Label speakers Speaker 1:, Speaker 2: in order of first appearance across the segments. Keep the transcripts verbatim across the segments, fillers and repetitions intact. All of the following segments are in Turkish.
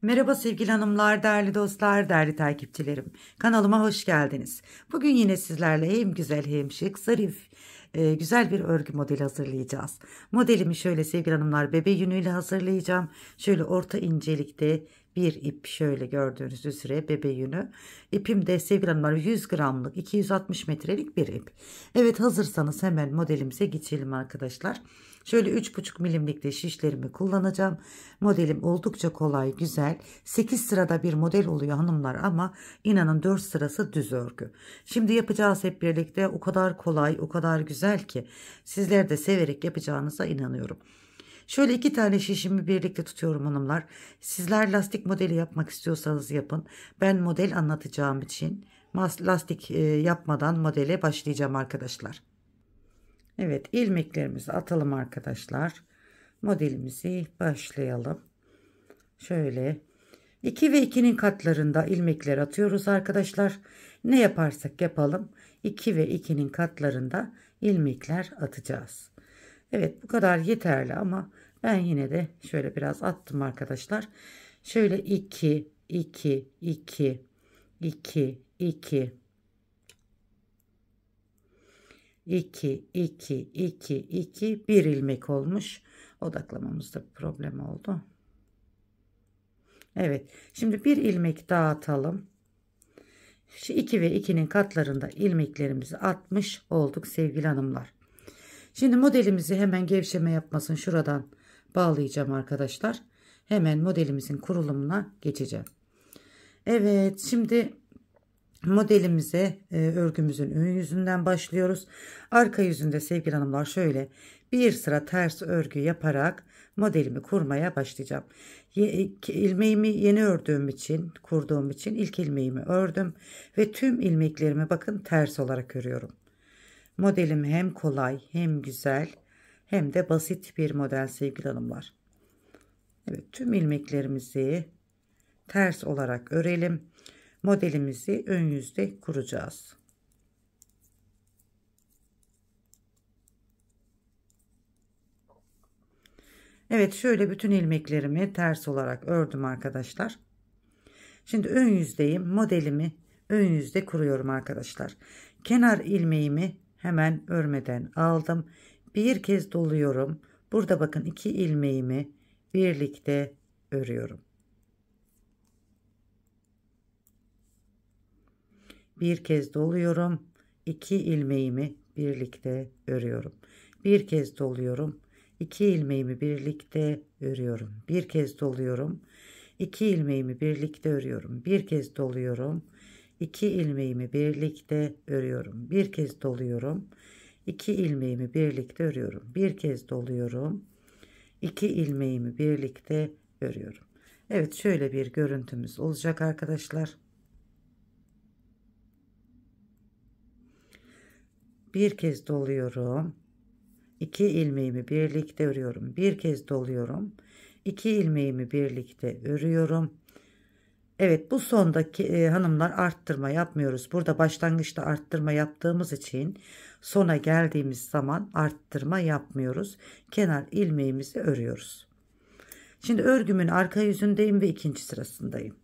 Speaker 1: Merhaba sevgili hanımlar, değerli dostlar, değerli takipçilerim. Kanalıma hoş geldiniz. Bugün yine sizlerle hem güzel hem şık, zarif, e, güzel bir örgü modeli hazırlayacağız. Modelimi şöyle sevgili hanımlar bebe yünüyle hazırlayacağım. Şöyle orta incelikte bir ip, şöyle gördüğünüz üzere bebe yünü. İpim de sevgili hanımlar yüz gramlık, iki yüz altmış metrelik bir ip. Evet, hazırsanız hemen modelimize geçelim arkadaşlar. Şöyle üç buçuk milimlikte şişlerimi kullanacağım. Modelim oldukça kolay, güzel. sekiz sırada bir model oluyor hanımlar ama inanın dört sırası düz örgü. Şimdi yapacağız hep birlikte. O kadar kolay, o kadar güzel ki sizler de severek yapacağınıza inanıyorum. Şöyle iki tane şişimi birlikte tutuyorum hanımlar. Sizler lastik modeli yapmak istiyorsanız yapın. Ben model anlatacağım için lastik e, yapmadan modele başlayacağım arkadaşlar. Evet, ilmeklerimizi atalım arkadaşlar. Modelimizi başlayalım. Şöyle iki ve ikinin katlarında ilmekler atıyoruz arkadaşlar. Ne yaparsak yapalım iki ve ikinin katlarında ilmekler atacağız. Evet, bu kadar yeterli ama ben yine de şöyle biraz attım arkadaşlar. Şöyle iki iki iki iki iki iki iki iki iki bir ilmek olmuş. Odaklamamızda bir problem oldu. Evet, şimdi bir ilmek daha atalım. Şu iki ve ikinin katlarında ilmeklerimizi atmış olduk sevgili hanımlar. Şimdi modelimizi hemen gevşeme yapmasın şuradan bağlayacağım arkadaşlar. Hemen modelimizin kurulumuna geçeceğim. Evet, şimdi modelimize e, örgümüzün ön yüzünden başlıyoruz. Arka yüzünde sevgili hanımlar şöyle bir sıra ters örgü yaparak modelimi kurmaya başlayacağım. Ye, ilmeğimi yeni ördüğüm için, kurduğum için ilk ilmeğimi ördüm ve tüm ilmeklerimi bakın ters olarak örüyorum. Modelim hem kolay hem güzel hem de basit bir model sevgili hanımlar. Evet, tüm ilmeklerimizi ters olarak örelim. Modelimizi ön yüzde kuracağız. Evet, şöyle bütün ilmeklerimi ters olarak ördüm arkadaşlar. Şimdi ön yüzdeyim. Modelimi ön yüzde kuruyorum arkadaşlar. Kenar ilmeğimi hemen örmeden aldım. Bir kez doluyorum. Burada bakın iki ilmeğimi birlikte örüyorum. Bir kez doluyorum. İki ilmeğimi birlikte örüyorum. Bir kez doluyorum. İki ilmeğimi birlikte örüyorum. Bir kez doluyorum. İki ilmeğimi birlikte örüyorum. Bir kez doluyorum. İki ilmeğimi birlikte örüyorum. Bir kez doluyorum. İki ilmeğimi birlikte örüyorum. Bir kez doluyorum. İki ilmeğimi birlikte örüyorum. Evet, şöyle bir görüntümüz olacak arkadaşlar. Bir kez doluyorum. İki ilmeğimi birlikte örüyorum. Bir kez doluyorum. İki ilmeğimi birlikte örüyorum. Evet, bu sondaki e, hanımlar arttırma yapmıyoruz. Burada başlangıçta arttırma yaptığımız için sona geldiğimiz zaman arttırma yapmıyoruz. Kenar ilmeğimizi örüyoruz. Şimdi örgümün arka yüzündeyim ve ikinci sırasındayım.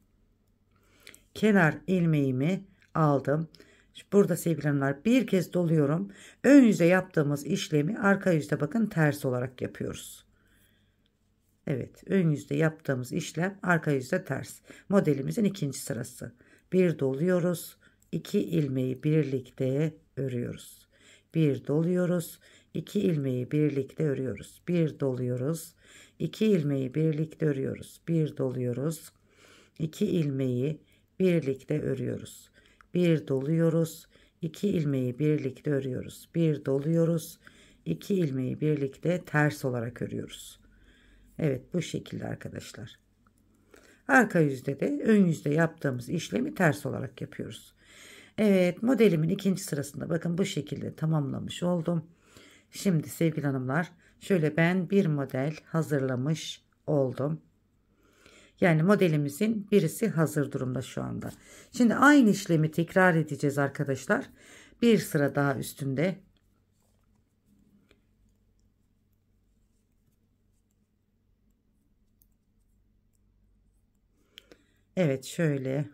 Speaker 1: Kenar ilmeğimi aldım. Burada sevgili hanımlar bir kez doluyorum. Ön yüze yaptığımız işlemi arka yüzde bakın ters olarak yapıyoruz. Evet, ön yüzde yaptığımız işlem arka yüzde ters. Modelimizin ikinci sırası. Bir doluyoruz. İki ilmeği birlikte örüyoruz. Bir doluyoruz. İki ilmeği birlikte örüyoruz. Bir doluyoruz. İki ilmeği birlikte örüyoruz. Bir doluyoruz. İki ilmeği birlikte örüyoruz. Bir doluyoruz. İki ilmeği birlikte örüyoruz. Bir doluyoruz. İki ilmeği birlikte ters olarak örüyoruz. Evet, bu şekilde arkadaşlar. Arka yüzde de ön yüzde yaptığımız işlemi ters olarak yapıyoruz. Evet, modelimin ikinci sırasında bakın bu şekilde tamamlamış oldum. Şimdi sevgili hanımlar şöyle ben bir model hazırlamış oldum. Yani modelimizin birisi hazır durumda şu anda. Şimdi aynı işlemi tekrar edeceğiz arkadaşlar. Bir sıra daha üstünde. Evet, şöyle.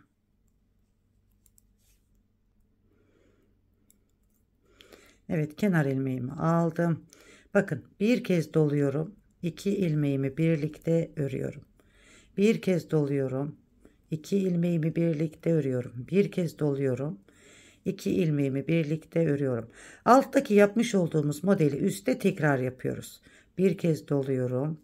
Speaker 1: Evet, kenar ilmeğimi aldım. Bakın, bir kez doluyorum. iki ilmeğimi birlikte örüyorum. Bir kez doluyorum. iki ilmeğimi birlikte örüyorum. Bir kez doluyorum. iki ilmeğimi birlikte örüyorum. Alttaki yapmış olduğumuz modeli üstte tekrar yapıyoruz. Bir kez doluyorum.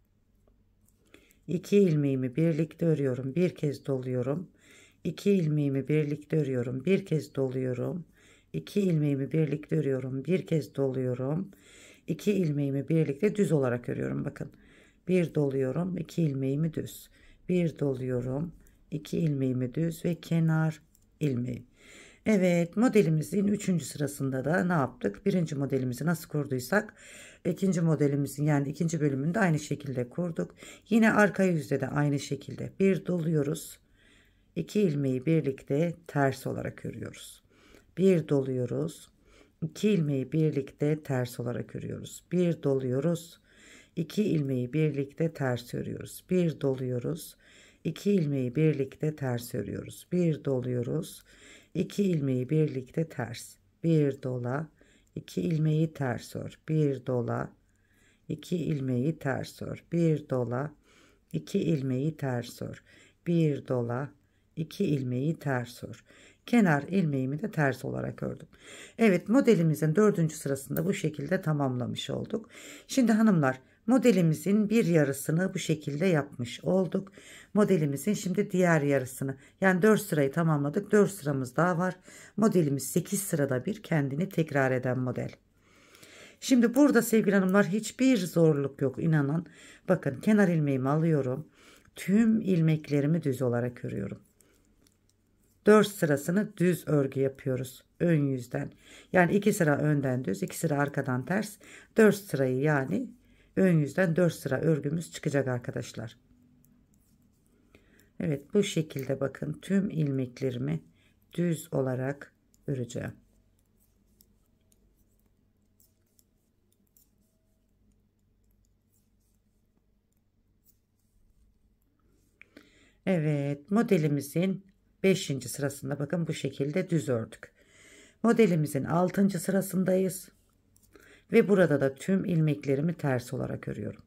Speaker 1: iki ilmeğimi birlikte örüyorum. Bir kez doluyorum. iki ilmeğimi birlikte örüyorum. Bir kez doluyorum. iki ilmeğimi birlikte örüyorum. Bir kez doluyorum. iki ilmeğimi birlikte düz olarak örüyorum. Bakın. Bir doluyorum. iki ilmeğimi düz. Bir doluyorum. iki ilmeğimi düz ve kenar ilmeği. Evet, modelimizin üçüncü sırasında da ne yaptık? Birinci modelimizi nasıl kurduysak ikinci modelimizin, yani ikinci bölümünde aynı şekilde kurduk. Yine arka yüzde de aynı şekilde bir doluyoruz. iki ilmeği birlikte ters olarak örüyoruz. Bir doluyoruz. iki ilmeği birlikte ters olarak örüyoruz. Bir doluyoruz. iki ilmeği birlikte ters örüyoruz. Bir doluyoruz. iki ilmeği birlikte ters örüyoruz. Bir doluyoruz. iki ilmeği birlikte ters. Bir dola. iki ilmeği ters ör. Bir dola. iki ilmeği ters ör. Bir dola. iki ilmeği ters ör. Bir dola. iki ilmeği ters ör. Kenar ilmeğimi de ters olarak ördüm. Evet, modelimizin dördüncü sırasında bu şekilde tamamlamış olduk. Şimdi hanımlar, modelimizin bir yarısını bu şekilde yapmış olduk. Modelimizin şimdi diğer yarısını, yani dört sırayı tamamladık. dört sıramız daha var. Modelimiz sekiz sırada bir kendini tekrar eden model. Şimdi burada sevgili hanımlar hiçbir zorluk yok, inanın. Bakın, kenar ilmeğimi alıyorum. Tüm ilmeklerimi düz olarak örüyorum. dört sırasını düz örgü yapıyoruz ön yüzden. Yani iki sıra önden düz, iki sıra arkadan ters. dört sırayı, yani ön yüzden dört sıra örgümüz çıkacak arkadaşlar. Evet, bu şekilde bakın, tüm ilmeklerimi düz olarak öreceğim. Evet, modelimizin beşinci sırasında bakın bu şekilde düz ördük. Modelimizin altıncı sırasındayız. Ve burada da tüm ilmeklerimi ters olarak örüyorum.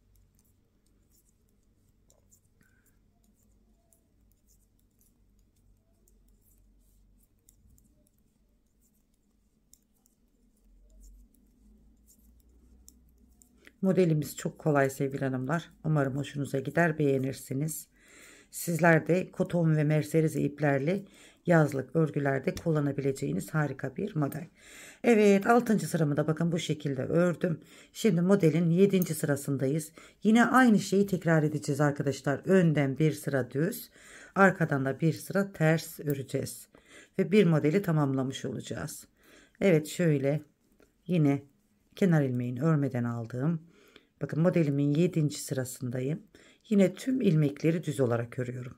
Speaker 1: Modelimiz çok kolay sevgili hanımlar. Umarım hoşunuza gider, beğenirsiniz. Sizler de koton ve merserize iplerle yazlık örgülerde kullanabileceğiniz harika bir model. Evet, altıncı sıramı da bakın bu şekilde ördüm. Şimdi modelin yedinci sırasındayız. Yine aynı şeyi tekrar edeceğiz arkadaşlar. Önden bir sıra düz, arkadan da bir sıra ters öreceğiz. Ve bir modeli tamamlamış olacağız. Evet, şöyle yine kenar ilmeğini örmeden aldığım, bakın modelimin yedinci sırasındayım. Yine tüm ilmekleri düz olarak örüyorum.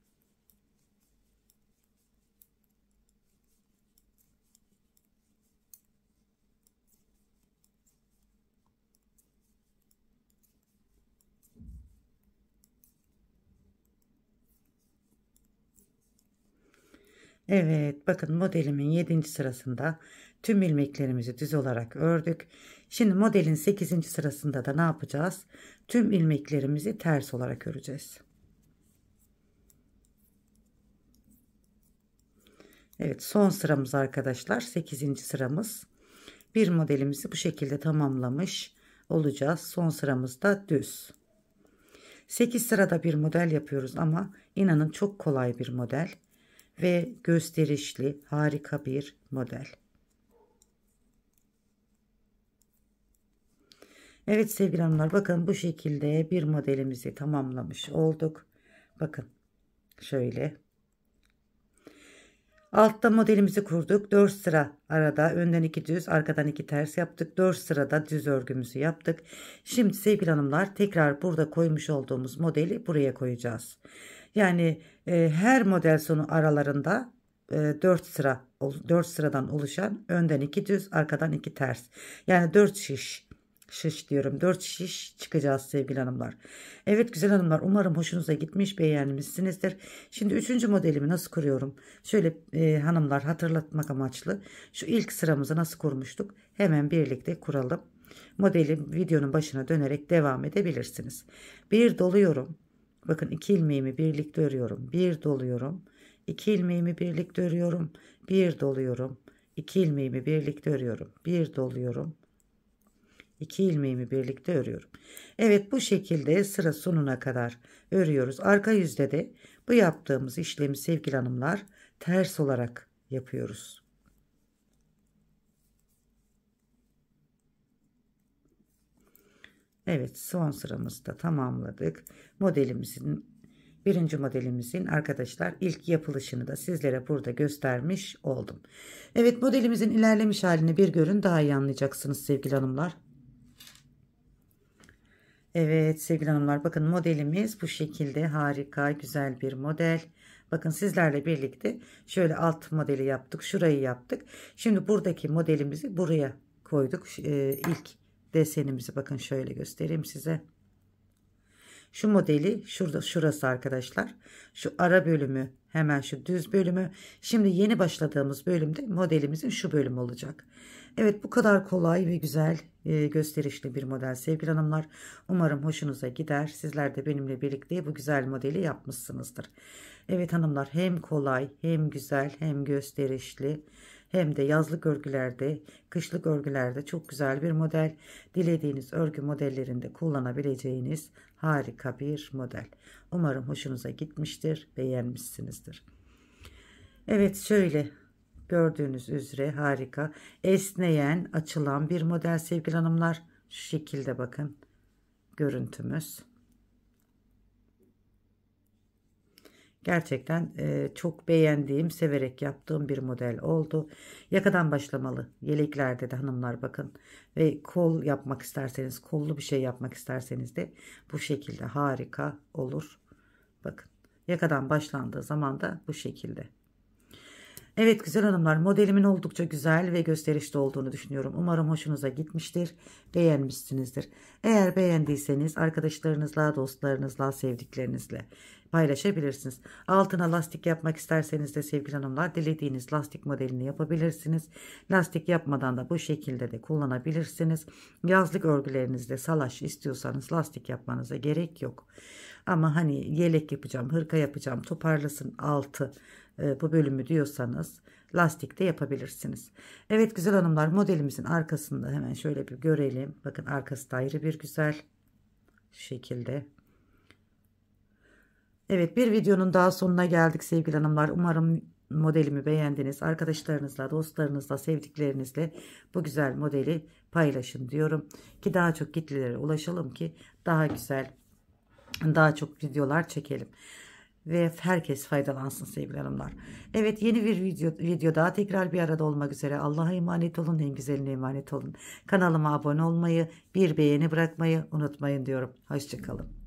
Speaker 1: Evet, bakın modelimin yedinci sırasında tüm ilmeklerimizi düz olarak ördük. Şimdi modelin sekizinci sırasında da ne yapacağız? Tüm ilmeklerimizi ters olarak öreceğiz. Evet, son sıramız arkadaşlar, sekizinci sıramız. Bir modelimizi bu şekilde tamamlamış olacağız. Son sıramızda düz. sekiz sırada bir model yapıyoruz ama inanın çok kolay bir model ve gösterişli, harika bir model. Evet sevgili hanımlar, bakın bu şekilde bir modelimizi tamamlamış olduk. Bakın şöyle. Altta modelimizi kurduk. dört sıra arada, önden iki düz, arkadan iki ters yaptık. dört sırada düz örgümüzü yaptık. Şimdi sevgili hanımlar, tekrar burada koymuş olduğumuz modeli buraya koyacağız. Yani e, her model sonu aralarında e, dört sıra, dört sıradan oluşan, önden iki düz, arkadan iki ters. Yani dört şiş şiş diyorum. dört şiş çıkacağız sevgili hanımlar. Evet güzel hanımlar, umarım hoşunuza gitmiş, beğenmişsinizdir. Şimdi üçüncü modelimi nasıl kuruyorum? Şöyle e, hanımlar, hatırlatmak amaçlı şu ilk sıramızı nasıl kurmuştuk? Hemen birlikte kuralım. Modeli videonun başına dönerek devam edebilirsiniz. Bir doluyorum. Bakın iki ilmeğimi birlikte örüyorum. Bir doluyorum. İki ilmeğimi birlikte örüyorum. Bir doluyorum. İki ilmeğimi birlikte örüyorum. Bir doluyorum. İki ilmeğimi birlikte örüyorum. Evet, bu şekilde sıra sonuna kadar örüyoruz. Arka yüzde de bu yaptığımız işlemi sevgili hanımlar ters olarak yapıyoruz. Evet, son sıramızı da tamamladık. Modelimizin birinci modelimizin arkadaşlar ilk yapılışını da sizlere burada göstermiş oldum. Evet, modelimizin ilerlemiş halini bir görün, daha iyi anlayacaksınız sevgili hanımlar. Evet sevgili hanımlar, bakın modelimiz bu şekilde harika güzel bir model. Bakın sizlerle birlikte şöyle alt modeli yaptık, şurayı yaptık. Şimdi buradaki modelimizi buraya koyduk. Ee, ilk desenimizi bakın şöyle göstereyim size. Şu modeli şurada, şurası arkadaşlar. Şu ara bölümü, hemen şu düz bölümü. Şimdi yeni başladığımız bölümde modelimizin şu bölümü olacak. Evet, bu kadar kolay ve güzel e, gösterişli bir model sevgili hanımlar. Umarım hoşunuza gider. Sizler de benimle birlikte bu güzel modeli yapmışsınızdır. Evet hanımlar, hem kolay hem güzel hem gösterişli hem de yazlık örgülerde, kışlık örgülerde çok güzel bir model. Dilediğiniz örgü modellerinde kullanabileceğiniz harika bir model. Umarım hoşunuza gitmiştir, beğenmişsinizdir. Evet, şöyle gördüğünüz üzere harika esneyen, açılan bir model sevgili hanımlar. Şu şekilde bakın görüntümüz. Gerçekten e, çok beğendiğim, severek yaptığım bir model oldu. Yakadan başlamalı yeleklerde de hanımlar bakın. Ve kol yapmak isterseniz, kollu bir şey yapmak isterseniz de bu şekilde harika olur. Bakın, yakadan başlandığı zaman da bu şekilde. Evet güzel hanımlar, modelimin oldukça güzel ve gösterişli olduğunu düşünüyorum. Umarım hoşunuza gitmiştir, beğenmişsinizdir. Eğer beğendiyseniz arkadaşlarınızla, dostlarınızla, sevdiklerinizle paylaşabilirsiniz. Altına lastik yapmak isterseniz de sevgili hanımlar dilediğiniz lastik modelini yapabilirsiniz. Lastik yapmadan da bu şekilde de kullanabilirsiniz. Yazlık örgülerinizde salaş istiyorsanız lastik yapmanıza gerek yok. Ama hani yelek yapacağım, hırka yapacağım, toparlasın altı bu bölümü diyorsanız lastik de yapabilirsiniz. Evet güzel hanımlar, modelimizin arkasında hemen şöyle bir görelim. Bakın arkası da ayrı bir güzel şu şekilde. Evet, bir videonun daha sonuna geldik sevgili hanımlar. Umarım modelimi beğendiniz. Arkadaşlarınızla, dostlarınızla, sevdiklerinizle bu güzel modeli paylaşın diyorum. Ki daha çok kitlelere ulaşalım ki daha güzel, daha çok videolar çekelim. Ve herkes faydalansın sevgili hanımlar. Evet, yeni bir video, video daha tekrar bir arada olmak üzere. Allah'a emanet olun, en güzeline emanet olun. Kanalıma abone olmayı, bir beğeni bırakmayı unutmayın diyorum. Hoşçakalın.